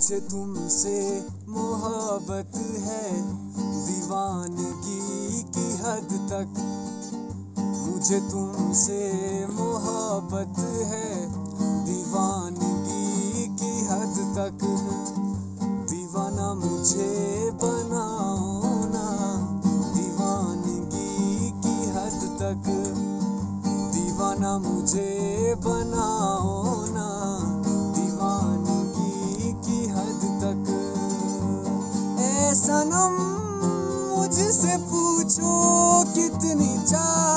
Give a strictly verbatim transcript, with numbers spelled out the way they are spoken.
मुझे तुमसे मोहब्बत है दीवानगी की हद तक। मुझे तुमसे मोहब्बत है दीवानगी की हद तक। दीवाना मुझे बनाओ ना दीवानगी की हद तक। दीवाना मुझे बनाओ ना दीवानगी की हद तक। ऐ सनम मुझसे पूछो कितनी चाह